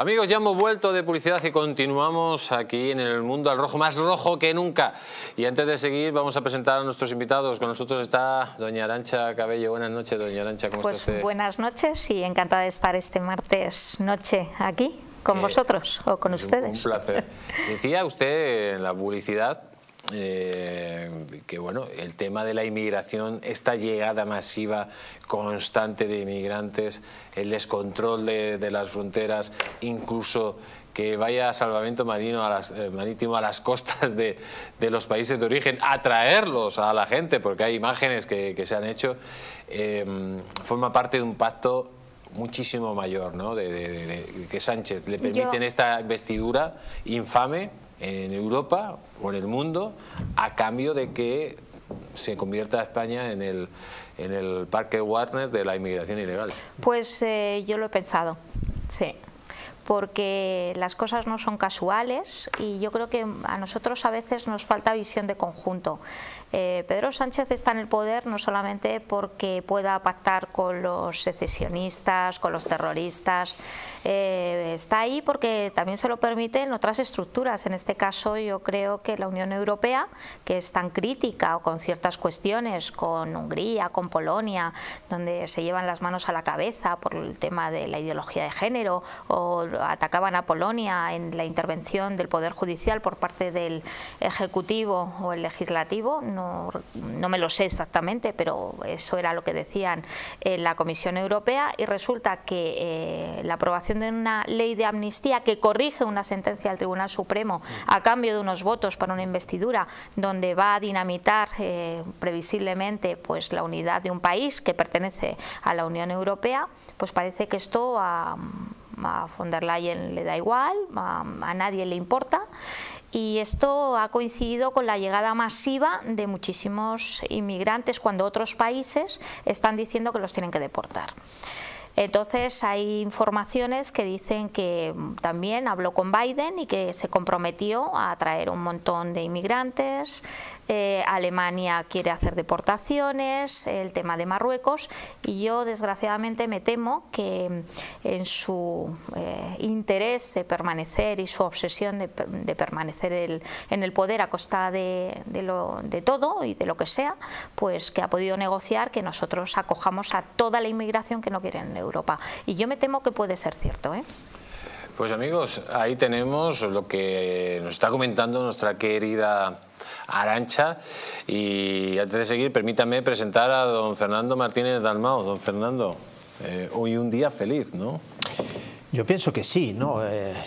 Amigos, ya hemos vuelto de publicidad y continuamos aquí en el mundo al rojo, más rojo que nunca. Y antes de seguir vamos a presentar a nuestros invitados. Con nosotros está doña Arantxa Cabello. Buenas noches, doña Arantxa, ¿cómo está usted? Buenas noches y encantada de estar este martes noche aquí con vosotros o con ustedes. Un placer. Decía usted en la publicidad que bueno, el tema de la inmigración, esta llegada masiva constante de inmigrantes, el descontrol de las fronteras, incluso que vaya salvamento marítimo a las costas de los países de origen, atraerlos a la gente, porque hay imágenes que se han hecho, forma parte de un pacto muchísimo mayor, ¿no? Que Sánchez le permiten esta investidura infame en Europa o en el mundo a cambio de que se convierta a España en el parque Warner de la inmigración ilegal. Pues yo lo he pensado, sí, porque las cosas no son casuales y yo creo que a nosotros a veces nos falta visión de conjunto. Pedro Sánchez está en el poder no solamente porque pueda pactar con los secesionistas, con los terroristas, está ahí porque también se lo permiten otras estructuras. En este caso yo creo que la Unión Europea, que es tan crítica o con ciertas cuestiones, con Hungría, con Polonia, donde se llevan las manos a la cabeza por el tema de la ideología de género, o atacaban a Polonia en la intervención del Poder Judicial por parte del Ejecutivo o el Legislativo, no me lo sé exactamente, pero eso era lo que decían en la Comisión Europea, y resulta que la aprobación de una ley de amnistía que corrige una sentencia del Tribunal Supremo a cambio de unos votos para una investidura donde va a dinamitar previsiblemente pues la unidad de un país que pertenece a la Unión Europea, pues parece que esto a von der Leyen le da igual, a nadie le importa. Y esto ha coincidido con la llegada masiva de muchísimos inmigrantes cuando otros países están diciendo que los tienen que deportar. Entonces hay informaciones que dicen que también habló con Biden y que se comprometió a traer un montón de inmigrantes. Alemania quiere hacer deportaciones, el tema de Marruecos, y yo desgraciadamente me temo que en su interés de permanecer y su obsesión de permanecer en el poder a costa de todo y de lo que sea, pues que ha podido negociar que nosotros acojamos a toda la inmigración que no quieren en Europa. Y yo me temo que puede ser cierto, ¿eh? Pues amigos, ahí tenemos lo que nos está comentando nuestra querida Arantxa, y antes de seguir permítame presentar a don Fernando Martínez Dalmau. Don Fernando, hoy un día feliz, ¿no? Yo pienso que sí, ¿no?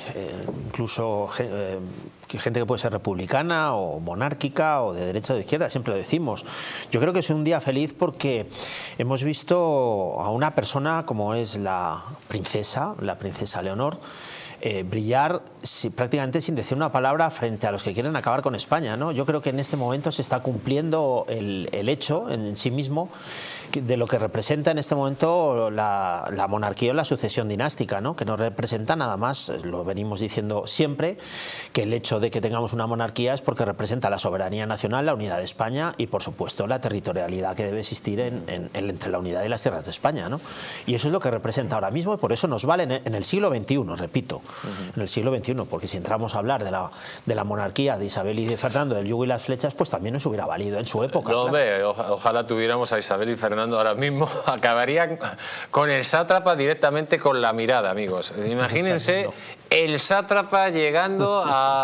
Incluso gente que puede ser republicana o monárquica o de derecha o de izquierda, siempre lo decimos. Yo creo que es un día feliz porque hemos visto a una persona como es la princesa Leonor, brillar prácticamente sin decir una palabra frente a los que quieren acabar con España, ¿no? Yo creo que en este momento se está cumpliendo el hecho en sí mismo de lo que representa en este momento la monarquía o la sucesión dinástica, ¿no? Que no representa nada más, lo venimos diciendo siempre, que el hecho de que tengamos una monarquía es porque representa la soberanía nacional, la unidad de España y por supuesto la territorialidad que debe existir entre la unidad y las tierras de España, ¿no? Y eso es lo que representa ahora mismo y por eso nos vale en el siglo XXI, repito, en el siglo XXI, porque si entramos a hablar de la monarquía de Isabel y de Fernando, del yugo y las flechas, pues también nos hubiera valido en su época. No, hombre, ojalá tuviéramos a Isabel y Fernando ahora mismo, acabarían con el sátrapa directamente con la mirada, amigos. Imagínense el sátrapa llegando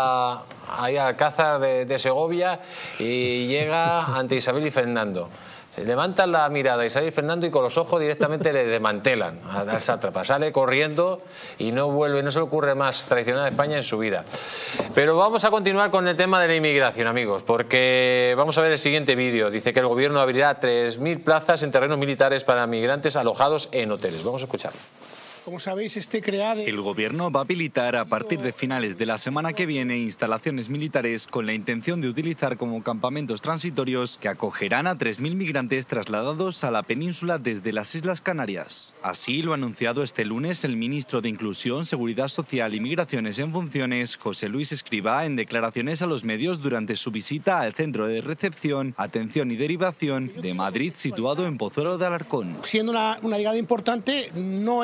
ahí al Alcázar de Segovia y llega ante Isabel y Fernando. Levantan la mirada a Isabel y Fernando y con los ojos directamente le desmantelan al sátrapa. Sale corriendo y no vuelve, no se le ocurre más traicionar a España en su vida. Pero vamos a continuar con el tema de la inmigración, amigos, porque vamos a ver el siguiente vídeo. Dice que el gobierno abrirá 3.000 plazas en terrenos militares para migrantes alojados en hoteles. Vamos a escucharlo. Como sabéis, crea de... El gobierno va a habilitar a partir de finales de la semana que viene instalaciones militares con la intención de utilizar como campamentos transitorios que acogerán a 3.000 migrantes trasladados a la península desde las Islas Canarias. Así lo ha anunciado este lunes el ministro de Inclusión, Seguridad Social y Migraciones en funciones, José Luis Escrivá, en declaraciones a los medios durante su visita al Centro de Recepción, Atención y Derivación de Madrid, situado en Pozuelo de Alarcón. Siendo una llegada importante, no es precisamente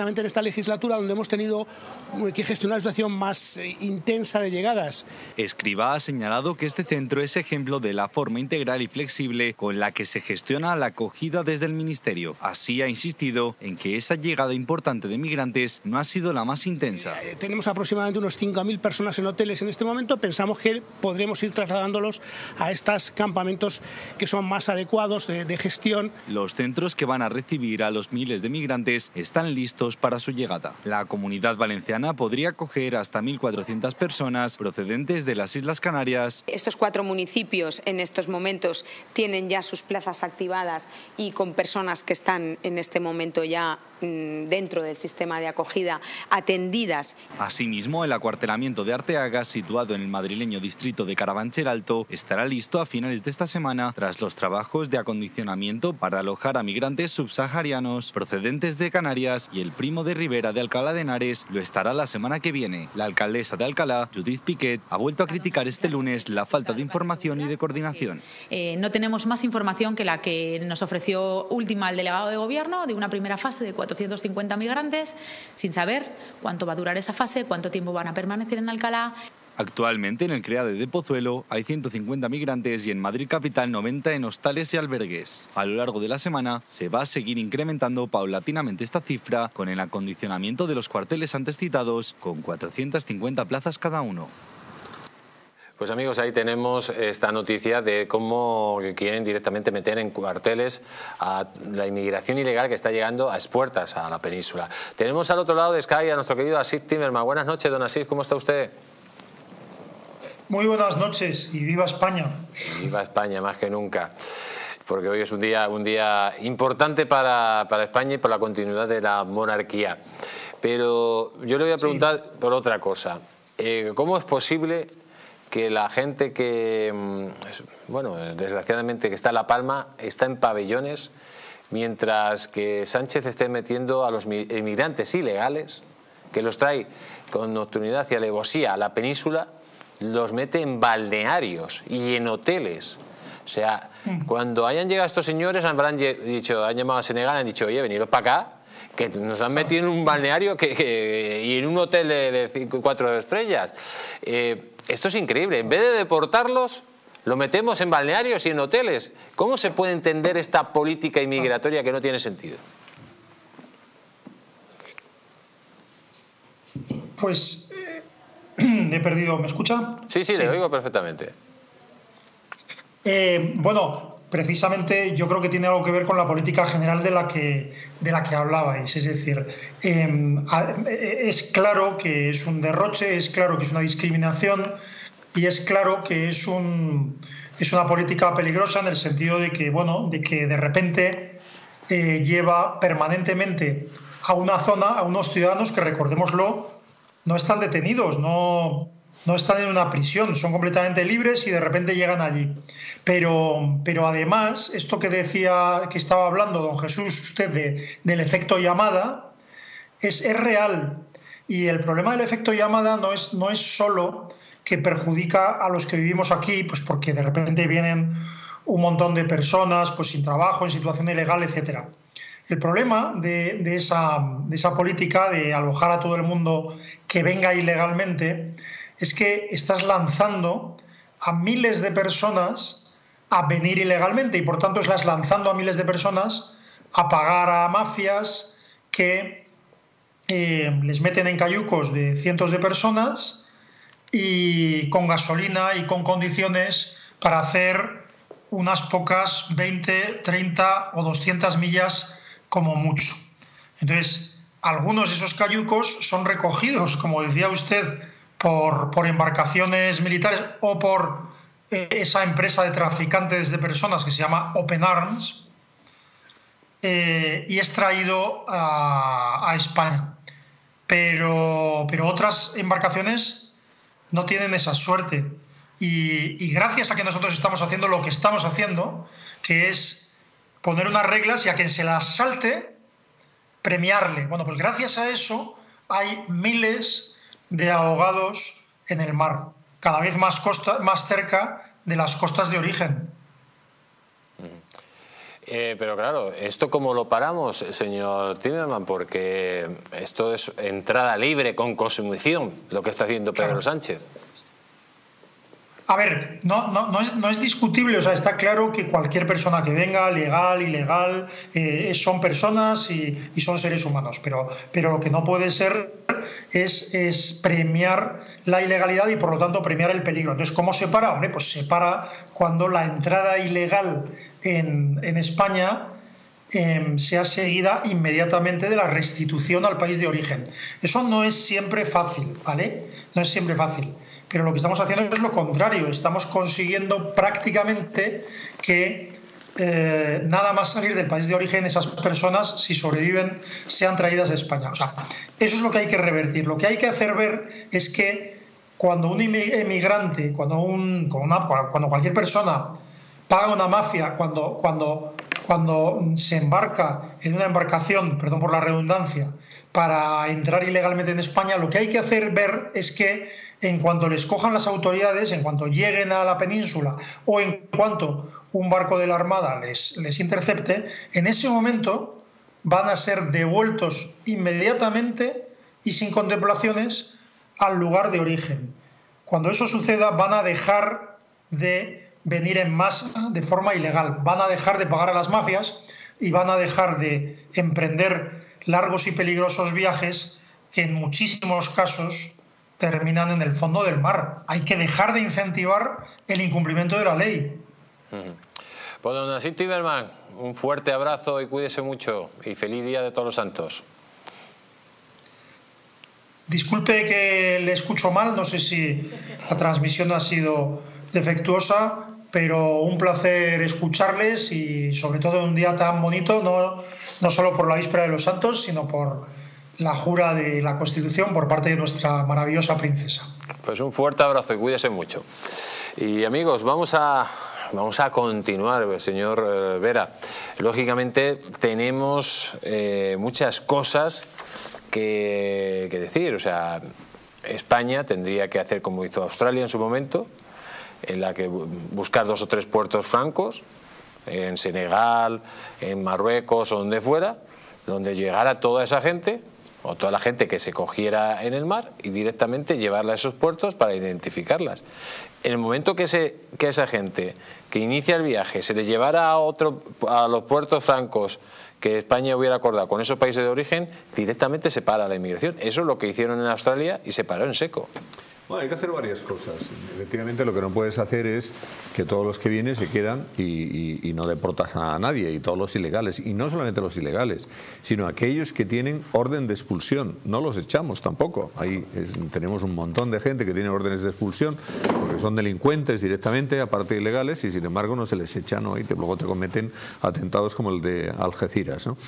precisamente en esta legislatura donde hemos tenido que gestionar una situación más intensa de llegadas. Escrivá ha señalado que este centro es ejemplo de la forma integral y flexible con la que se gestiona la acogida desde el Ministerio. Así ha insistido en que esa llegada importante de migrantes no ha sido la más intensa. Tenemos aproximadamente unos 5.000 personas en hoteles en este momento. Pensamos que podremos ir trasladándolos a estos campamentos que son más adecuados de gestión. Los centros que van a recibir a los miles de migrantes están listos para su llegada. La Comunidad Valenciana podría acoger hasta 1.400 personas procedentes de las Islas Canarias. Estos 4 municipios en estos momentos tienen ya sus plazas activadas y con personas que están en este momento ya dentro del sistema de acogida atendidas. Asimismo, el acuartelamiento de Arteaga, situado en el madrileño distrito de Carabanchel Alto, estará listo a finales de esta semana tras los trabajos de acondicionamiento para alojar a migrantes subsaharianos procedentes de Canarias, y el Primo de Rivera de Alcalá de Henares lo estará la semana que viene. La alcaldesa de Alcalá, Judith Piquet, ha vuelto a criticar este lunes la falta de información y de coordinación. No tenemos más información que la que nos ofreció última el delegado de Gobierno, de una primera fase de 450 migrantes, sin saber cuánto va a durar esa fase, cuánto tiempo van a permanecer en Alcalá. Actualmente en el CREADE de Pozuelo hay 150 migrantes y en Madrid capital 90 en hostales y albergues. A lo largo de la semana se va a seguir incrementando paulatinamente esta cifra con el acondicionamiento de los cuarteles antes citados, con 450 plazas cada uno. Pues amigos, ahí tenemos esta noticia de cómo quieren directamente meter en cuarteles a la inmigración ilegal que está llegando a expuertas a la península. Tenemos al otro lado de Sky a nuestro querido Asís Timerman. Buenas noches, don Asís, ¿cómo está usted? Muy buenas noches y viva España. Viva España, más que nunca. Porque hoy es un día importante para España y por la continuidad de la monarquía. Pero yo le voy a preguntar por otra cosa. ¿Cómo es posible que la gente que, bueno, desgraciadamente que está en La Palma, está en pabellones, mientras que Sánchez esté metiendo a los inmigrantes ilegales, que los trae con nocturnidad y alevosía a la península, los mete en balnearios y en hoteles? O sea, cuando hayan llegado estos señores, han llamado a Senegal, han dicho, oye, veniros para acá, que nos han metido en un balneario y en un hotel de 4 estrellas. Esto es increíble. En vez de deportarlos, lo metemos en balnearios y en hoteles. ¿Cómo se puede entender esta política inmigratoria que no tiene sentido? Pues he perdido. ¿Me escucha? Sí, le oigo perfectamente. Bueno, precisamente yo creo que tiene algo que ver con la política general de la que hablabais. Es decir, es claro que es un derroche, es claro que es una discriminación y es claro que es una política peligrosa en el sentido de que, bueno, de repente lleva permanentemente a una zona a unos ciudadanos que, recordémoslo, no están detenidos, no están en una prisión, son completamente libres y de repente llegan allí. Pero además, esto que estaba hablando don Jesús, usted del efecto llamada, es real. Y el problema del efecto llamada no es solo que perjudica a los que vivimos aquí, pues porque de repente vienen un montón de personas pues sin trabajo, en situación ilegal, etcétera. El problema de esa política de alojar a todo el mundo que venga ilegalmente es que estás lanzando a miles de personas a venir ilegalmente y por tanto estás lanzando a miles de personas a pagar a mafias que les meten en cayucos de cientos de personas y con gasolina y con condiciones para hacer unas pocas 20, 30 o 200 millas como mucho. Entonces, algunos de esos cayucos son recogidos, como decía usted, por embarcaciones militares o por esa empresa de traficantes de personas que se llama Open Arms y es traído a España. Pero otras embarcaciones no tienen esa suerte y gracias a que nosotros estamos haciendo lo que estamos haciendo, que es poner unas reglas y a quien se las salte, premiarle. Bueno, pues gracias a eso hay miles de ahogados en el mar, cada vez más cerca de las costas de origen. Pero claro, ¿esto cómo lo paramos, señor Timerman? Porque esto es entrada libre con consumición, lo que está haciendo Pedro Sánchez. A ver, no es discutible, o sea, está claro que cualquier persona que venga, legal, ilegal, son personas y son seres humanos, pero lo que no puede ser es premiar la ilegalidad y por lo tanto premiar el peligro. Entonces, ¿cómo se para? Hombre, pues se para cuando la entrada ilegal en España sea seguida inmediatamente de la restitución al país de origen. Eso no es siempre fácil, ¿vale? No es siempre fácil. Pero lo que estamos haciendo es lo contrario. Estamos consiguiendo prácticamente que nada más salir del país de origen, esas personas, si sobreviven, sean traídas a España. O sea, eso es lo que hay que revertir. Lo que hay que hacer ver es que cuando un emigrante, cuando cualquier persona paga una mafia, cuando se embarca en una embarcación, perdón por la redundancia, para entrar ilegalmente en España, lo que hay que hacer ver es que en cuanto les cojan las autoridades, en cuanto lleguen a la península o en cuanto un barco de la Armada les intercepte, en ese momento van a ser devueltos inmediatamente y sin contemplaciones al lugar de origen. Cuando eso suceda, van a dejar de venir en masa de forma ilegal, van a dejar de pagar a las mafias y van a dejar de emprender largos y peligrosos viajes que en muchísimos casos terminan en el fondo del mar. Hay que dejar de incentivar el incumplimiento de la ley. Pues don Nassim Timerman, un fuerte abrazo y cuídese mucho y feliz Día de Todos los Santos. Disculpe que le escucho mal, no sé si la transmisión ha sido defectuosa, pero un placer escucharles y sobre todo un día tan bonito, no solo por la víspera de los Santos, sino por la jura de la Constitución por parte de nuestra maravillosa princesa. Pues un fuerte abrazo y cuídese mucho. Y amigos, vamos a continuar, señor Vera. Lógicamente tenemos muchas cosas que decir. O sea, España tendría que hacer como hizo Australia en su momento, en la que buscar 2 o 3 puertos francos, en Senegal, en Marruecos o donde fuera, donde llegara toda esa gente o toda la gente que se cogiera en el mar y directamente llevarla a esos puertos para identificarlas. En el momento que esa gente que inicia el viaje se le llevara a los puertos francos que España hubiera acordado con esos países de origen, directamente se para la inmigración. Eso es lo que hicieron en Australia y se paró en seco. Bueno, hay que hacer varias cosas. Efectivamente, lo que no puedes hacer es que todos los que vienen se quedan y no deportas a nadie, y todos los ilegales, y no solamente los ilegales, sino aquellos que tienen orden de expulsión. No los echamos tampoco. Ahí tenemos un montón de gente que tiene órdenes de expulsión porque son delincuentes directamente, aparte de ilegales, y sin embargo no se les echa, ¿no? Y luego te cometen atentados como el de Algeciras, ¿no?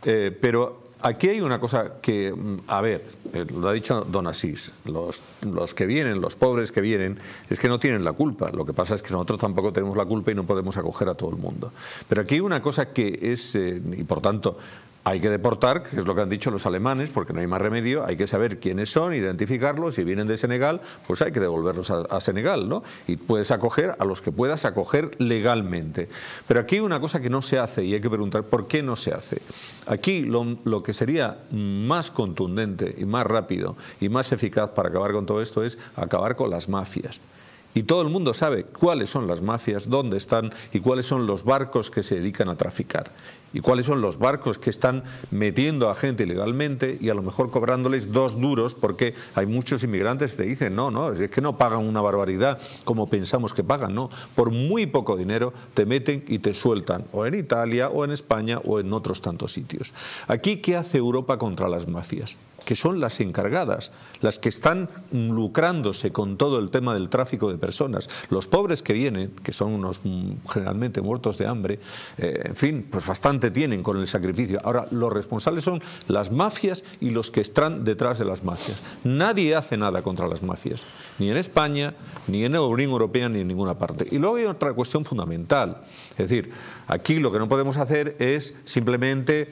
Pero aquí hay una cosa que, a ver, lo ha dicho don Asís, los que vienen, los pobres que vienen, es que no tienen la culpa. Lo que pasa es que nosotros tampoco tenemos la culpa y no podemos acoger a todo el mundo. Pero aquí hay una cosa que es, y por tanto, hay que deportar, que es lo que han dicho los alemanes, porque no hay más remedio, hay que saber quiénes son, identificarlos, si vienen de Senegal, pues hay que devolverlos a Senegal, ¿no? Y puedes acoger a los que puedas acoger legalmente. Pero aquí hay una cosa que no se hace y hay que preguntar por qué no se hace. Aquí lo que sería más contundente y más rápido y más eficaz para acabar con todo esto es acabar con las mafias. Y todo el mundo sabe cuáles son las mafias, dónde están y cuáles son los barcos que se dedican a traficar. Y cuáles son los barcos que están metiendo a gente ilegalmente y a lo mejor cobrándoles 2 duros, porque hay muchos inmigrantes que te dicen, no, es que no pagan una barbaridad como pensamos que pagan, no. Por muy poco dinero te meten y te sueltan, o en Italia, o en España, o en otros tantos sitios. Aquí, ¿qué hace Europa contra las mafias? Que son las encargadas, las que están lucrándose con todo el tema del tráfico de personas. Los pobres que vienen, que son unos generalmente muertos de hambre, en fin, pues bastante tienen con el sacrificio. Ahora, los responsables son las mafias y los que están detrás de las mafias. Nadie hace nada contra las mafias, ni en España, ni en la Unión Europea, ni en ninguna parte. Y luego hay otra cuestión fundamental. Es decir, aquí lo que no podemos hacer es simplemente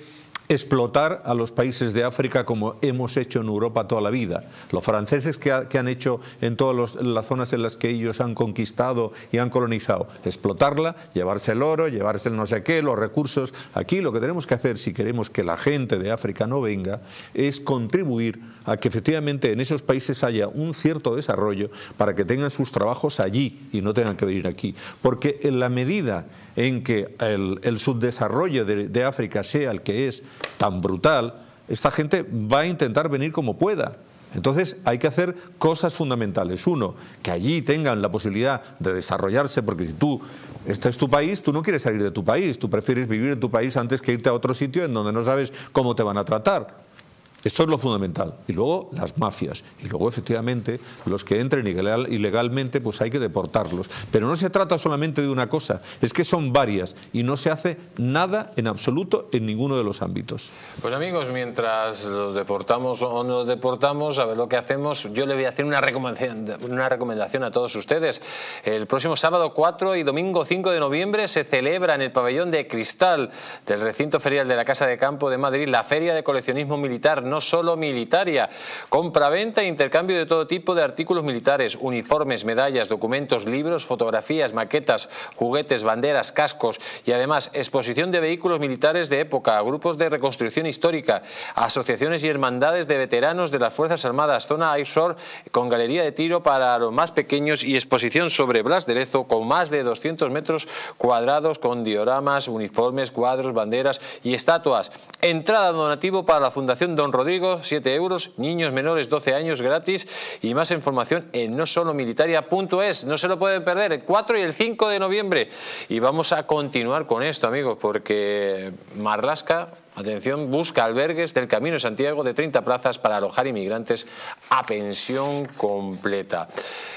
explotar a los países de África como hemos hecho en Europa toda la vida. Los franceses que han hecho en todas las zonas en las que ellos han conquistado y han colonizado, explotarla, llevarse el oro, llevarse el no sé qué, los recursos. Aquí lo que tenemos que hacer, si queremos que la gente de África no venga, es contribuir a que efectivamente en esos países haya un cierto desarrollo para que tengan sus trabajos allí y no tengan que venir aquí. Porque en la medida en que el subdesarrollo de África sea el que es tan brutal, esta gente va a intentar venir como pueda. Entonces hay que hacer cosas fundamentales. Uno, que allí tengan la posibilidad de desarrollarse, porque si este es tu país, tú no quieres salir de tu país, tú prefieres vivir en tu país antes que irte a otro sitio en donde no sabes cómo te van a tratar. Esto es lo fundamental. Y luego las mafias. Y luego, efectivamente, los que entren ilegalmente, pues hay que deportarlos. Pero no se trata solamente de una cosa, es que son varias y no se hace nada en absoluto en ninguno de los ámbitos. Pues amigos, mientras los deportamos o no los deportamos, a ver lo que hacemos, yo le voy a hacer una recomendación a todos ustedes. El próximo sábado 4 y domingo 5 de noviembre se celebra en el pabellón de cristal del recinto ferial de la Casa de Campo de Madrid la Feria de Coleccionismo Militar, no solo militaria, compra-venta e intercambio de todo tipo de artículos militares, uniformes, medallas, documentos, libros, fotografías, maquetas, juguetes, banderas, cascos y además exposición de vehículos militares de época, grupos de reconstrucción histórica, asociaciones y hermandades de veteranos de las Fuerzas Armadas, zona Airshore con galería de tiro para los más pequeños y exposición sobre Blas de Lezo con más de 200 metros cuadrados con dioramas, uniformes, cuadros, banderas y estatuas. Entrada donativo para la Fundación Don Rodrigo, 7 euros, niños menores 12 años gratis y más información en nosolomilitaria.es. No se lo pueden perder, el 4 y el 5 de noviembre. Y vamos a continuar con esto, amigos, porque Marlaska, atención, busca albergues del Camino de Santiago de 30 plazas para alojar inmigrantes a pensión completa.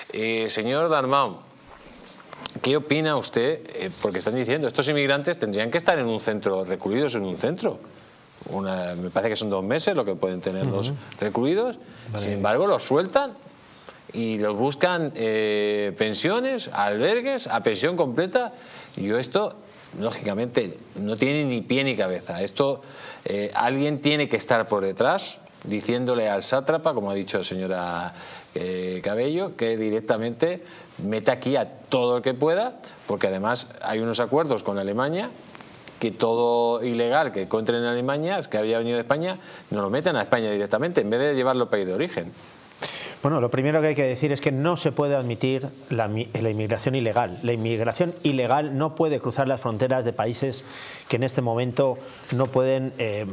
Señor Dalmau, ¿qué opina usted? Porque están diciendo, estos inmigrantes tendrían que estar en un centro, recluidos en un centro. Me parece que son 2 meses lo que pueden tener los recluidos. Vale. Sin embargo, los sueltan y los buscan pensiones, albergues, a pensión completa. Yo esto, lógicamente, no tiene ni pie ni cabeza. Esto alguien tiene que estar por detrás diciéndole al sátrapa, como ha dicho la señora Cabello, que directamente meta aquí a todo el que pueda, porque además hay unos acuerdos con Alemania que todo ilegal que encuentren en Alemania, que había venido de España, no lo metan a España directamente, en vez de llevarlo al país de origen. Bueno, lo primero que hay que decir es que no se puede admitir la inmigración ilegal. La inmigración ilegal no puede cruzar las fronteras de países que en este momento no pueden,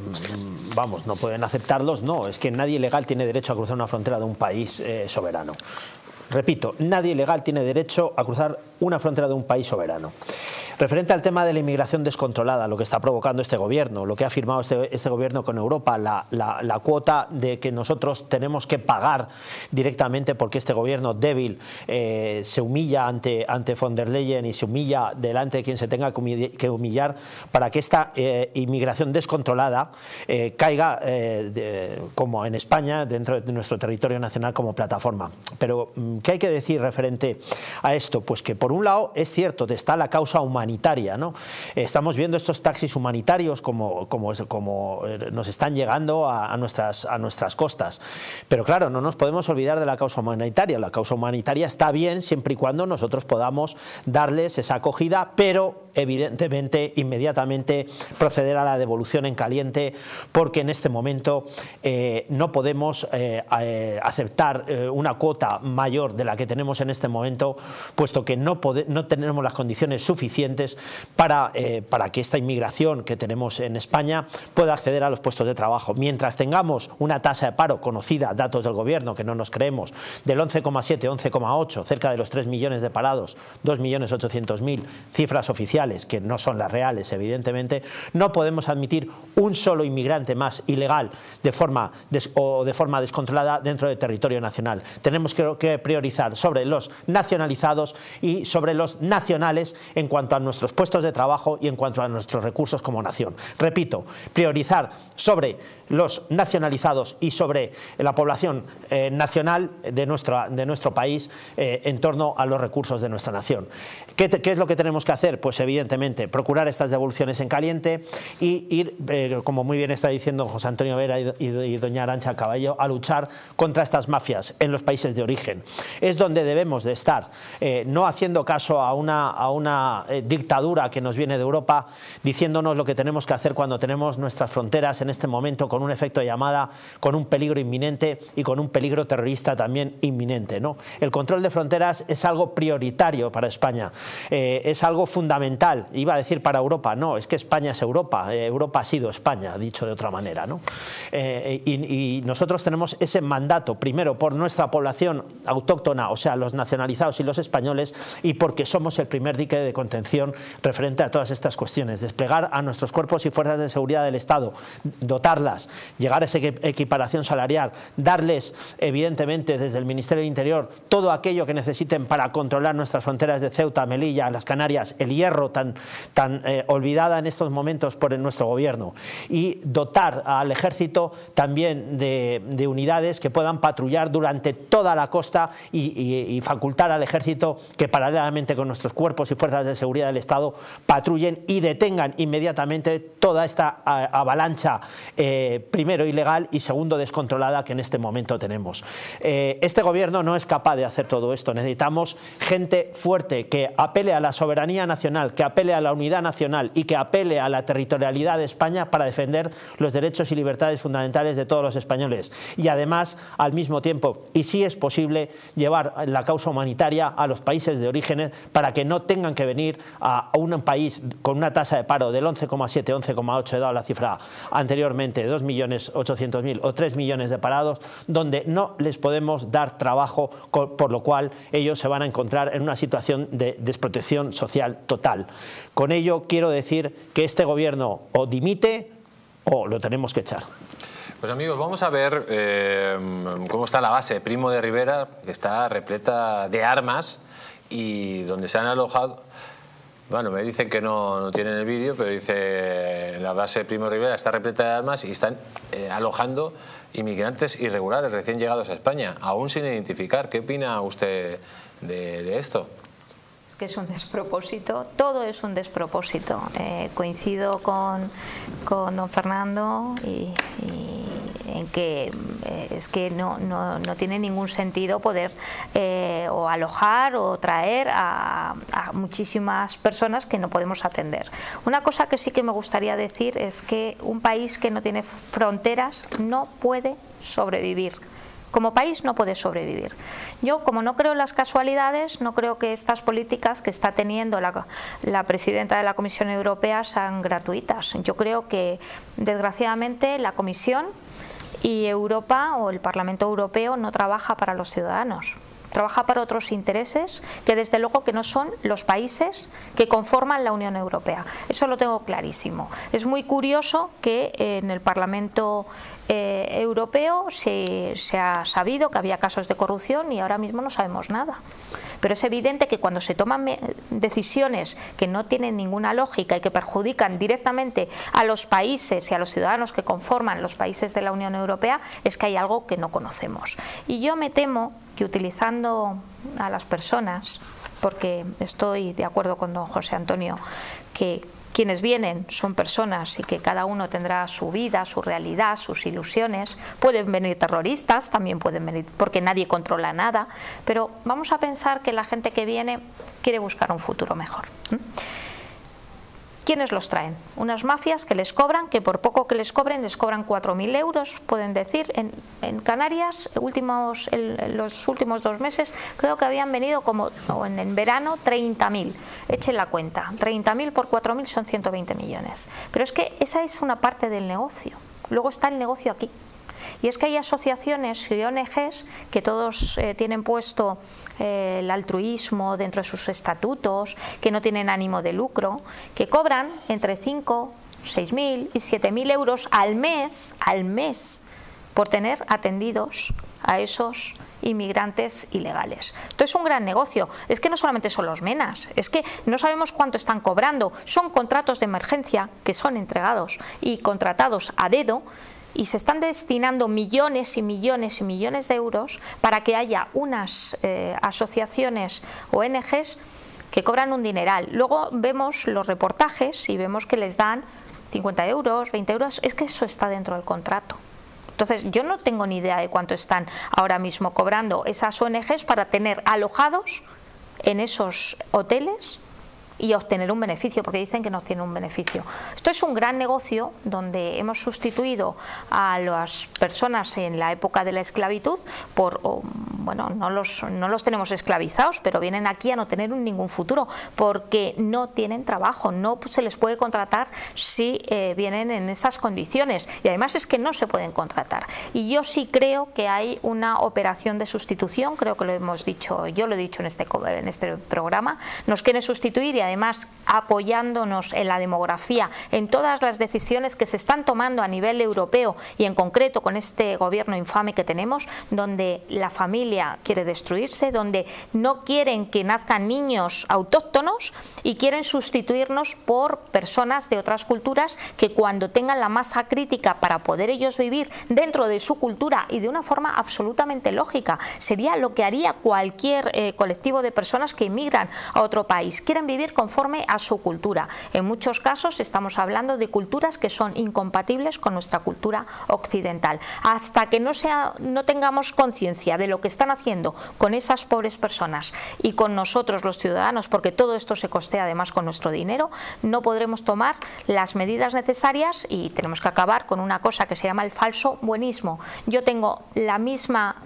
no pueden aceptarlos. No, es que nadie ilegal tiene derecho a cruzar una frontera de un país soberano. Repito, nadie ilegal tiene derecho a cruzar una frontera de un país soberano. Referente al tema de la inmigración descontrolada, lo que está provocando este gobierno, lo que ha firmado este gobierno con Europa, la cuota de que nosotros tenemos que pagar directamente porque este gobierno débil se humilla ante von der Leyen y se humilla delante de quien se tenga que humillar para que esta inmigración descontrolada caiga como en España dentro de nuestro territorio nacional como plataforma. Pero ¿qué hay que decir referente a esto? Pues que por un lado es cierto, está la causa humanitaria, ¿no? Estamos viendo estos taxis humanitarios como nos están llegando a nuestras costas. Pero claro, no nos podemos olvidar de la causa humanitaria. La causa humanitaria está bien siempre y cuando nosotros podamos darles esa acogida, pero evidentemente inmediatamente proceder a la devolución en caliente, porque en este momento no podemos aceptar una cuota mayor de la que tenemos en este momento, puesto que no tenemos las condiciones suficientes para que esta inmigración que tenemos en España pueda acceder a los puestos de trabajo. Mientras tengamos una tasa de paro conocida, datos del gobierno que no nos creemos, del 11,7, 11,8, cerca de los 3 millones de parados, 2.800.000, cifras oficiales que no son las reales, evidentemente, no podemos admitir un solo inmigrante más ilegal de forma descontrolada dentro del territorio nacional. Tenemos que priorizar sobre los nacionalizados y sobre los nacionales en cuanto a nuestros puestos de trabajo y en cuanto a nuestros recursos como nación. Repito, priorizar sobre los nacionalizados y sobre la población nacional de nuestro país en torno a los recursos de nuestra nación. ¿Qué es lo que tenemos que hacer? Pues evidentemente evidentemente, procurar estas devoluciones en caliente y ir, como muy bien está diciendo José Antonio Vera y doña Arantxa Cabello, a luchar contra estas mafias en los países de origen. Es donde debemos de estar, no haciendo caso a una dictadura que nos viene de Europa diciéndonos lo que tenemos que hacer cuando tenemos nuestras fronteras en este momento con un efecto de llamada, con un peligro inminente y con un peligro terrorista también inminente, ¿no? El control de fronteras es algo prioritario para España, es algo fundamental, iba a decir para Europa, no, es que España es Europa, Europa ha sido España, dicho de otra manera, ¿no? Y nosotros tenemos ese mandato, primero por nuestra población autóctona, o sea, los nacionalizados y los españoles, y porque somos el primer dique de contención referente a todas estas cuestiones, desplegar a nuestros cuerpos y fuerzas de seguridad del Estado, dotarlas, llegar a esa equiparación salarial, darles, evidentemente, desde el Ministerio de Interior, todo aquello que necesiten para controlar nuestras fronteras de Ceuta, Melilla, las Canarias, el hierro tan olvidada en estos momentos por nuestro gobierno, y dotar al ejército también de unidades que puedan patrullar durante toda la costa y facultar al ejército que paralelamente con nuestros cuerpos y fuerzas de seguridad del Estado patrullen y detengan inmediatamente toda esta avalancha, primero ilegal y segundo descontrolada, que en este momento tenemos. Este gobierno no es capaz de hacer todo esto. Necesitamos gente fuerte que apele a la soberanía nacional, que apele a la unidad nacional y que apele a la territorialidad de España para defender los derechos y libertades fundamentales de todos los españoles. Y además, al mismo tiempo, y si es posible, llevar la causa humanitaria a los países de origen para que no tengan que venir a un país con una tasa de paro del 11,7, 11,8, he dado la cifra anteriormente, 2.800.000 o 3 millones de parados, donde no les podemos dar trabajo, por lo cual ellos se van a encontrar en una situación de desprotección social total. Con ello quiero decir que este gobierno o dimite o lo tenemos que echar. Pues amigos, vamos a ver cómo está la base Primo de Rivera, que está repleta de armas y donde se han alojado. Bueno, me dicen que no tienen el vídeo, pero dice la base Primo de Rivera está repleta de armas y están alojando inmigrantes irregulares recién llegados a España, aún sin identificar. ¿Qué opina usted de esto? Es que es un despropósito, todo es un despropósito. Coincido con don Fernando y en que es que no tiene ningún sentido poder o alojar o traer a muchísimas personas que no podemos atender. Una cosa que sí que me gustaría decir es que un país que no tiene fronteras no puede sobrevivir. Como país no puede sobrevivir. Yo, como no creo en las casualidades, no creo que estas políticas que está teniendo la presidenta de la Comisión Europea sean gratuitas. Yo creo que, desgraciadamente, la Comisión y Europa o el Parlamento Europeo no trabaja para los ciudadanos. Trabaja para otros intereses que desde luego que no son los países que conforman la Unión Europea. Eso lo tengo clarísimo. Es muy curioso que en el Parlamento europeo se ha sabido que había casos de corrupción y ahora mismo no sabemos nada. Pero es evidente que cuando se toman decisiones que no tienen ninguna lógica y que perjudican directamente a los países y a los ciudadanos que conforman los países de la Unión Europea, es que hay algo que no conocemos. Y yo me temo que utilizando a las personas, porque estoy de acuerdo con don José Antonio, que quienes vienen son personas y que cada uno tendrá su vida, su realidad, sus ilusiones. Pueden venir terroristas, también pueden venir, porque nadie controla nada, pero vamos a pensar que la gente que viene quiere buscar un futuro mejor. ¿Quiénes los traen? Unas mafias que les cobran, que por poco que les cobran 4.000 euros, pueden decir. En Canarias, los últimos 2 meses, creo que habían venido o en verano 30.000. Echen la cuenta, 30.000 por 4.000 son 120 millones. Pero es que esa es una parte del negocio. Luego está el negocio aquí. Y es que hay asociaciones y ONGs que todos tienen puesto el altruismo dentro de sus estatutos, que no tienen ánimo de lucro, que cobran entre 5, 6.000 y 7.000 euros al mes por tener atendidos a esos inmigrantes ilegales. Esto es un gran negocio. Es que no solamente son los menas, es que no sabemos cuánto están cobrando. Son contratos de emergencia que son entregados y contratados a dedo, y se están destinando millones y millones y millones de euros para que haya unas asociaciones ONGs que cobran un dineral. Luego vemos los reportajes y vemos que les dan 50 euros, 20 euros, es que eso está dentro del contrato. Entonces yo no tengo ni idea de cuánto están ahora mismo cobrando esas ONGs para tener alojados en esos hoteles y obtener un beneficio, porque dicen que no tienen un beneficio. Esto es un gran negocio donde hemos sustituido a las personas en la época de la esclavitud por, bueno, no los tenemos esclavizados, pero vienen aquí a no tener ningún futuro, porque no tienen trabajo, no se les puede contratar si vienen en esas condiciones, y además es que no se pueden contratar. Y yo sí creo que hay una operación de sustitución, creo que lo hemos dicho, yo lo he dicho en este programa, nos quieren sustituir y además apoyándonos en la demografía, en todas las decisiones que se están tomando a nivel europeo y en concreto con este gobierno infame que tenemos, donde la familia quiere destruirse, donde no quieren que nazcan niños autóctonos y quieren sustituirnos por personas de otras culturas que cuando tengan la masa crítica para poder ellos vivir dentro de su cultura y de una forma absolutamente lógica, sería lo que haría cualquier colectivo de personas que emigran a otro país, quieren vivir conforme a su cultura. En muchos casos estamos hablando de culturas que son incompatibles con nuestra cultura occidental. Hasta que no tengamos conciencia de lo que están haciendo con esas pobres personas y con nosotros los ciudadanos, porque todo esto se costea además con nuestro dinero, no podremos tomar las medidas necesarias y tenemos que acabar con una cosa que se llama el falso buenismo. Yo tengo la misma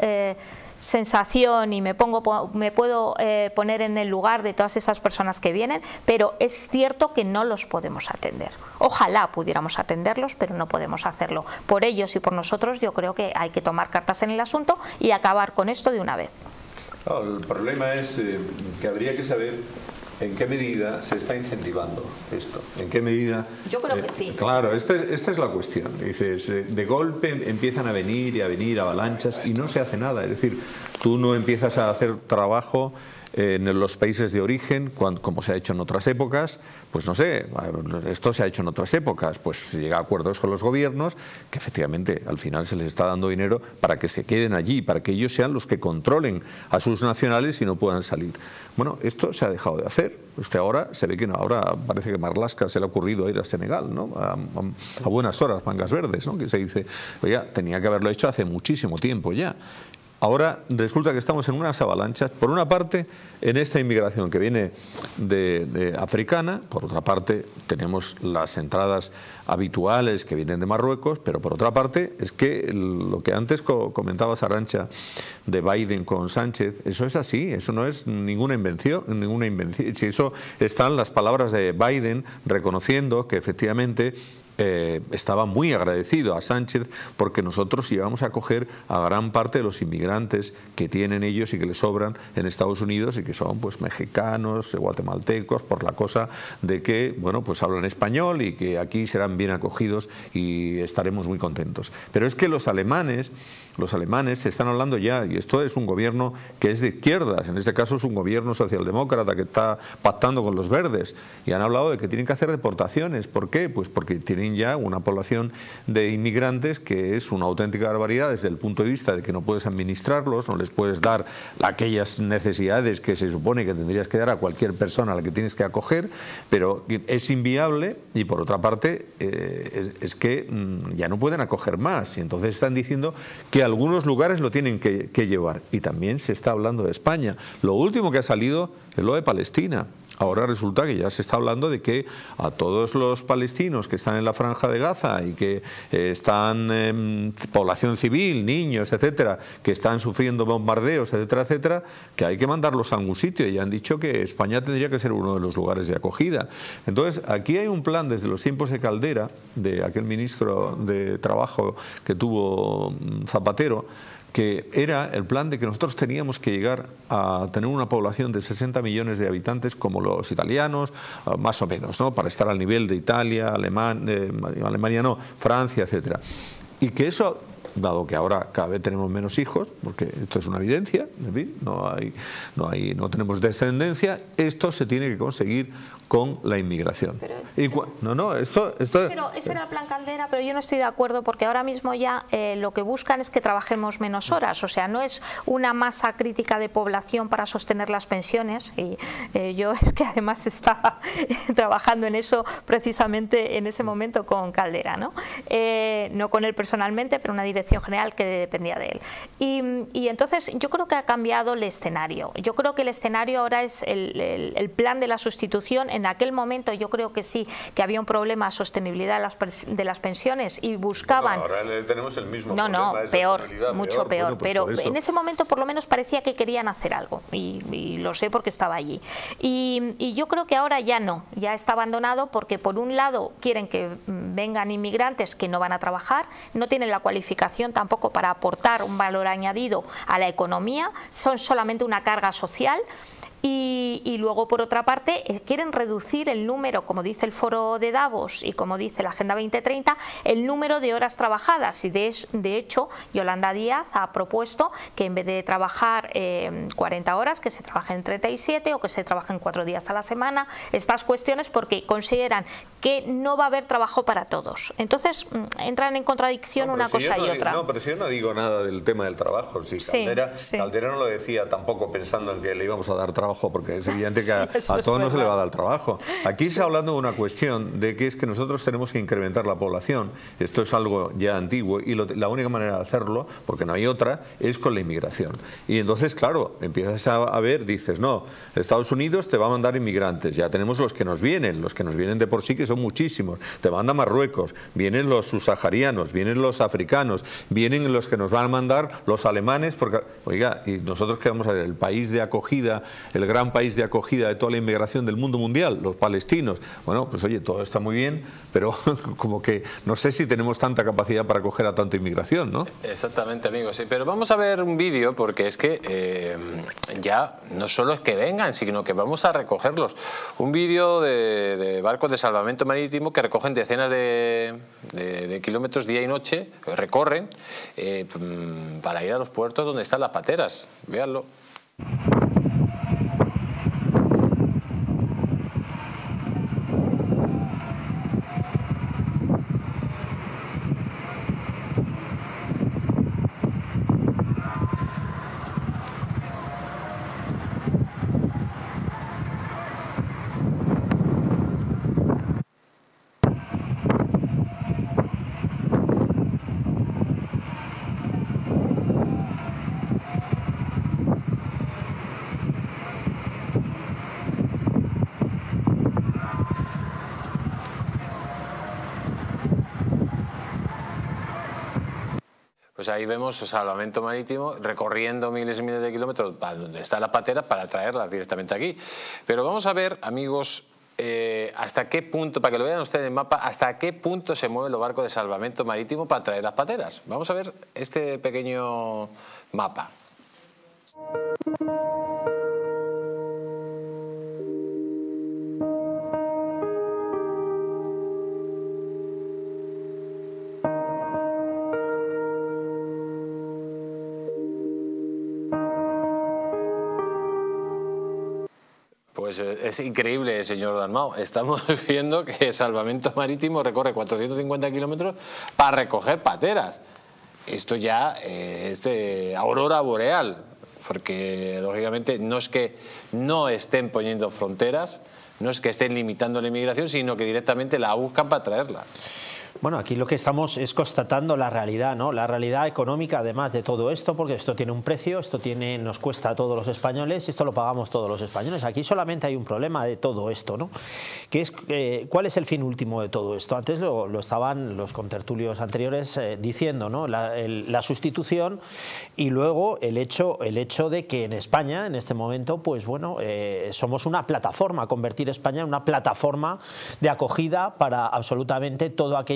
sensación y me puedo poner en el lugar de todas esas personas que vienen, pero es cierto que no los podemos atender. Ojalá pudiéramos atenderlos, pero no podemos hacerlo. Por ellos y por nosotros yo creo que hay que tomar cartas en el asunto y acabar con esto de una vez. Claro, el problema es que habría que saber en qué medida se está incentivando esto, en qué medida... Yo creo que sí. Claro, esta es la cuestión. Dices, de golpe empiezan a venir avalanchas y no se hace nada. Es decir, tú no empiezas a hacer trabajo en los países de origen, como se ha hecho en otras épocas, pues no sé, esto se ha hecho en otras épocas, pues se llega a acuerdos con los gobiernos que efectivamente al final se les está dando dinero para que se queden allí, para que ellos sean los que controlen a sus nacionales y no puedan salir. Bueno, esto se ha dejado de hacer. Usted ahora se ve que no, ahora parece que Marlaska se le ha ocurrido ir a Senegal, ¿no? A buenas horas, mangas verdes, ¿no? Que se dice, oye, tenía que haberlo hecho hace muchísimo tiempo ya. Ahora resulta que estamos en unas avalanchas, por una parte en esta inmigración que viene de africana, por otra parte tenemos las entradas habituales que vienen de Marruecos, pero por otra parte es que lo que antes comentabas, Arantxa, de Biden con Sánchez, eso es así, eso no es ninguna invención, si eso están las palabras de Biden reconociendo que efectivamente estaba muy agradecido a Sánchez porque nosotros íbamos a acoger a gran parte de los inmigrantes que tienen ellos y que les sobran en Estados Unidos y que son pues mexicanos, guatemaltecos, por la cosa de que, bueno, pues hablan español y que aquí serán bien acogidos y estaremos muy contentos. Pero es que los alemanes se están hablando ya, y esto es un gobierno que es de izquierdas, en este caso es un gobierno socialdemócrata que está pactando con los verdes, y han hablado de que tienen que hacer deportaciones. ¿Por qué? Pues porque tienen ya una población de inmigrantes que es una auténtica barbaridad desde el punto de vista de que no puedes administrarlos, no les puedes dar aquellas necesidades que se supone que tendrías que dar a cualquier persona a la que tienes que acoger, pero es inviable, y por otra parte es que ya no pueden acoger más, y entonces están diciendo que algunos lugares lo tienen que llevar, y también se está hablando de España. Lo último que ha salido es lo de Palestina. Ahora resulta que ya se está hablando de que a todos los palestinos que están en la Franja de Gaza y que están población civil, niños, etcétera, que están sufriendo bombardeos, etcétera, etcétera, que hay que mandarlos a algún sitio, y han dicho que España tendría que ser uno de los lugares de acogida. Entonces, aquí hay un plan desde los tiempos de Caldera, de aquel ministro de Trabajo que tuvo Zapatero, que era el plan de que nosotros teníamos que llegar a tener una población de 60 millones de habitantes como los italianos, más o menos, ¿no? Para estar al nivel de Italia, Alemania no, Francia, etcétera. Y que eso dado que ahora cada vez tenemos menos hijos, porque esto es una evidencia, en fin, no tenemos descendencia, esto se tiene que conseguir con la inmigración. Pero ese era el plan Caldera, pero yo no estoy de acuerdo, porque ahora mismo ya lo que buscan es que trabajemos menos horas, o sea, no es una masa crítica de población para sostener las pensiones, y yo es que además estaba trabajando en eso precisamente en ese momento con Caldera, ¿no? No con él personalmente, pero una dirección general que dependía de él. Y entonces yo creo que ha cambiado el escenario. Yo creo que el escenario ahora es el plan de la sustitución. En aquel momento yo creo que sí, que había un problema de sostenibilidad de las pensiones y buscaban... Bueno, ahora tenemos el mismo problema. No, peor, mucho peor. Bueno, pues pero en ese momento por lo menos parecía que querían hacer algo, y lo sé porque estaba allí. Y yo creo que ahora ya no, ya está abandonado, porque por un lado quieren que vengan inmigrantes que no van a trabajar, no tienen la cualificación tampoco para aportar un valor añadido a la economía, son solamente una carga social. Y luego, por otra parte, quieren reducir el número, como dice el Foro de Davos y como dice la Agenda 2030, el número de horas trabajadas. Y de hecho, Yolanda Díaz ha propuesto que en vez de trabajar 40 horas, que se trabajen 37 o que se trabajen 4 días a la semana. Estas cuestiones, porque consideran que no va a haber trabajo para todos. Entonces, entran en contradicción una cosa y otra. No, pero si yo no digo nada del tema del trabajo. Si Caldera no lo decía tampoco pensando en que le íbamos a dar trabajo, porque es evidente que a todos no se le va a dar trabajo. Aquí se está hablando de una cuestión de que es que nosotros tenemos que incrementar la población. Esto es algo ya antiguo, y la única manera de hacerlo, porque no hay otra, es con la inmigración. Y entonces, claro, empiezas a ver, dices, no, Estados Unidos te va a mandar inmigrantes, ya tenemos los que nos vienen de por sí, que son muchísimos, te manda Marruecos, vienen los subsaharianos, vienen los africanos, vienen los que nos van a mandar los alemanes, porque, oiga, y nosotros que vamos a ver, el país de acogida, el gran país de acogida de toda la inmigración del mundo mundial, los palestinos. Bueno, pues oye, todo está muy bien, pero como que no sé si tenemos tanta capacidad para acoger a tanta inmigración, ¿no? Exactamente, amigos. Sí, pero vamos a ver un vídeo, porque es que ya no solo es que vengan, sino que vamos a recogerlos. Un vídeo de barcos de salvamento marítimo que recogen decenas de kilómetros día y noche, recorren para ir a los puertos donde están las pateras. Véanlo. Pues ahí vemos salvamento marítimo recorriendo miles y miles de kilómetros para donde está la patera para traerlas directamente aquí. Pero vamos a ver, amigos, hasta qué punto, para que lo vean ustedes en el mapa, hasta qué punto se mueven los barcos de salvamento marítimo para traer las pateras. Vamos a ver este pequeño mapa. Pues es increíble, señor Dalmau. Estamos viendo que Salvamento Marítimo recorre 450 kilómetros para recoger pateras. Esto ya es de aurora boreal, porque lógicamente no es que no estén poniendo fronteras, no es que estén limitando la inmigración, sino que directamente la buscan para traerla. Bueno, aquí lo que estamos es constatando la realidad, ¿no? La realidad económica, además de todo esto, porque esto tiene un precio, nos cuesta a todos los españoles y esto lo pagamos todos los españoles. Aquí solamente hay un problema de todo esto, ¿no? Que es, ¿cuál es el fin último de todo esto? Antes lo estaban los contertulios anteriores diciendo, ¿no? La sustitución, y luego el hecho de que en España, en este momento, pues bueno, somos una plataforma, convertir España en una plataforma de acogida para absolutamente todo aquello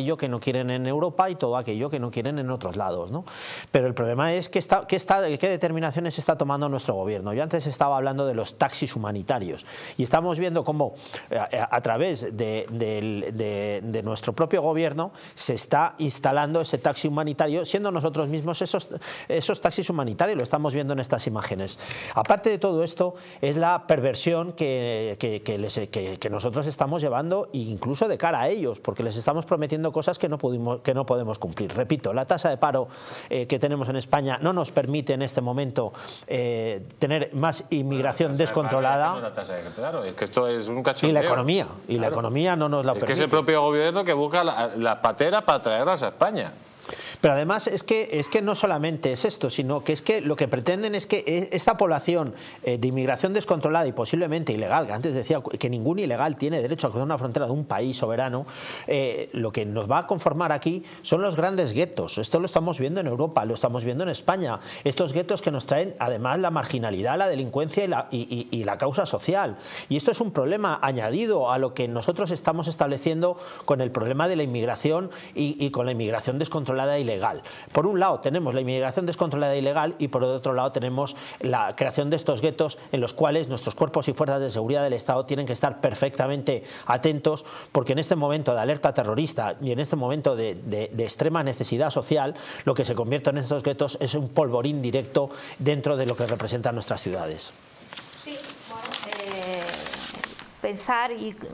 aquello que no quieren en Europa y todo aquello que no quieren en otros lados, ¿no? Pero el problema es qué determinaciones está tomando nuestro gobierno. Yo antes estaba hablando de los taxis humanitarios y estamos viendo cómo a través de nuestro propio gobierno se está instalando ese taxi humanitario, siendo nosotros mismos esos taxis humanitarios. Lo estamos viendo en estas imágenes. Aparte de todo esto, es la perversión que nosotros estamos llevando, incluso de cara a ellos, porque les estamos prometiendo cosas que no podemos cumplir. Repito, la tasa de paro que tenemos en España no nos permite en este momento tener más inmigración descontrolada. Claro, es que esto es un cachondeo. Y la economía no nos la permite. Es que es el propio gobierno que busca las pateras para traerlas a España. Pero además es que no solamente es esto, sino que es que lo que pretenden es que esta población de inmigración descontrolada y posiblemente ilegal, que antes decía que ningún ilegal tiene derecho a cruzar una frontera de un país soberano, lo que nos va a conformar aquí son los grandes guetos. Esto lo estamos viendo en Europa, lo estamos viendo en España. Estos guetos que nos traen además la marginalidad, la delincuencia y la causa social. Y esto es un problema añadido a lo que nosotros estamos estableciendo con el problema de la inmigración y con la inmigración descontrolada e ilegal. Por un lado tenemos la inmigración descontrolada e ilegal y por otro lado tenemos la creación de estos guetos en los cuales nuestros cuerpos y fuerzas de seguridad del Estado tienen que estar perfectamente atentos, porque en este momento de alerta terrorista y en este momento de extrema necesidad social, lo que se convierte en estos guetos es un polvorín directo dentro de lo que representan nuestras ciudades. Sí, bueno, pensar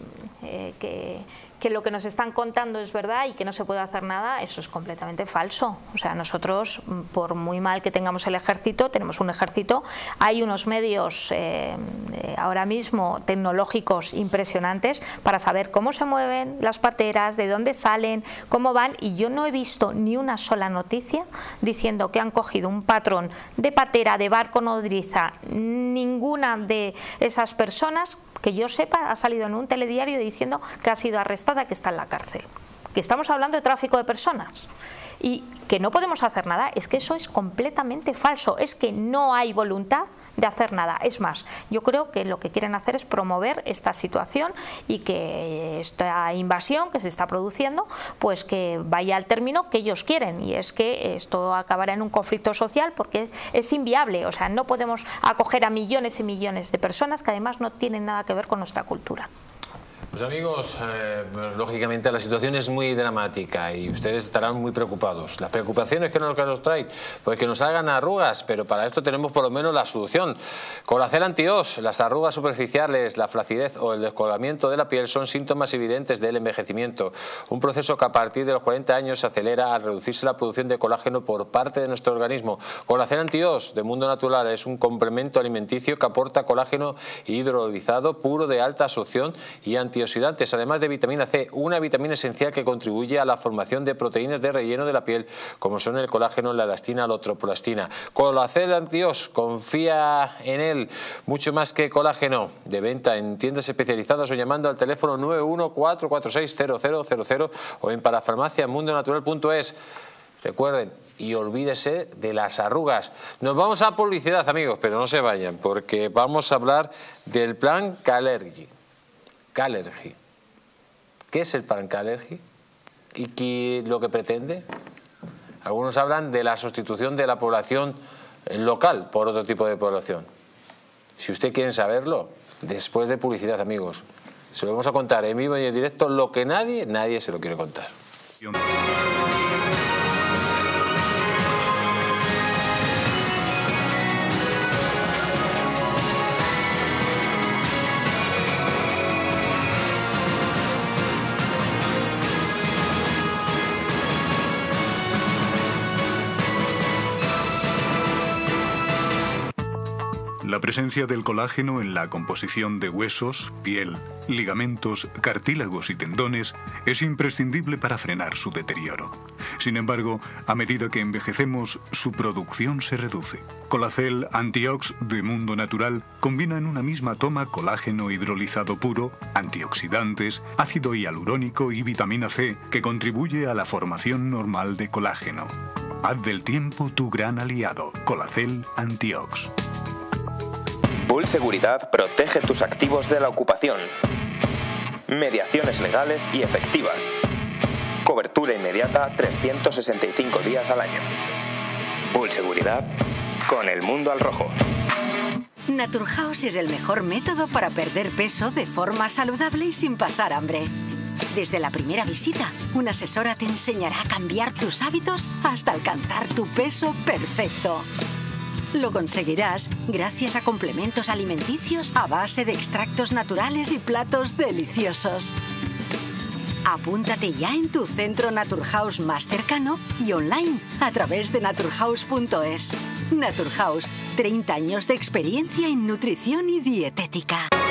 que lo que nos están contando es verdad y que no se puede hacer nada, eso es completamente falso. O sea, nosotros, por muy mal que tengamos el ejército, tenemos un ejército, hay unos medios ahora mismo tecnológicos impresionantes para saber cómo se mueven las pateras, de dónde salen, cómo van, y yo no he visto ni una sola noticia diciendo que han cogido un patrón de patera, de barco nodriza. Ninguna de esas personas que yo sepa ha salido en un telediario diciendo que ha sido arrestada, que está en la cárcel. Que estamos hablando de tráfico de personas y que no podemos hacer nada, es que eso es completamente falso, es que no hay voluntad de hacer nada. Es más, yo creo que lo que quieren hacer es promover esta situación y que esta invasión que se está produciendo, pues que vaya al término que ellos quieren, y es que esto acabará en un conflicto social porque es inviable. O sea, no podemos acoger a millones y millones de personas que además no tienen nada que ver con nuestra cultura. Pues amigos, lógicamente la situación es muy dramática y ustedes estarán muy preocupados. Las preocupaciones que nos traen, pues que nos hagan arrugas, pero para esto tenemos por lo menos la solución. Colacel Anti-Ox, las arrugas superficiales, la flacidez o el descoloramiento de la piel son síntomas evidentes del envejecimiento. Un proceso que a partir de los 40 años se acelera al reducirse la producción de colágeno por parte de nuestro organismo. Colacel Anti-Ox de Mundo Natural es un complemento alimenticio que aporta colágeno hidrolizado puro de alta absorción y antioxidantes, además de vitamina C, una vitamina esencial que contribuye a la formación de proteínas de relleno de la piel, como son el colágeno, la elastina, la troplastina. Colacel Anti-Ox, confía en él, mucho más que colágeno. De venta en tiendas especializadas o llamando al teléfono 914460000 o en parafarmaciamundonatural.es. Recuerden, y olvídese de las arrugas. Nos vamos a publicidad, amigos, pero no se vayan, porque vamos a hablar del plan Calergy. Calergy. ¿Qué es el plan Calergy? ¿Y qué lo que pretende? Algunos hablan de la sustitución de la población local por otro tipo de población. Si usted quiere saberlo, después de publicidad, amigos, se lo vamos a contar en vivo y en directo lo que nadie se lo quiere contar. La presencia del colágeno en la composición de huesos, piel, ligamentos, cartílagos y tendones es imprescindible para frenar su deterioro. Sin embargo, a medida que envejecemos, su producción se reduce. Colacel Anti-Ox de Mundo Natural combina en una misma toma colágeno hidrolizado puro, antioxidantes, ácido hialurónico y vitamina C, que contribuye a la formación normal de colágeno. Haz del tiempo tu gran aliado. Colacel Anti-Ox. Bull Seguridad protege tus activos de la ocupación. Mediaciones legales y efectivas. cobertura inmediata 365 días al año. Bull Seguridad, con el mundo al rojo. Naturhaus es el mejor método para perder peso de forma saludable y sin pasar hambre. Desde la primera visita, una asesora te enseñará a cambiar tus hábitos hasta alcanzar tu peso perfecto. Lo conseguirás gracias a complementos alimenticios a base de extractos naturales y platos deliciosos. Apúntate ya en tu centro Naturhaus más cercano y online a través de naturhaus.es. Naturhaus, 30 años de experiencia en nutrición y dietética.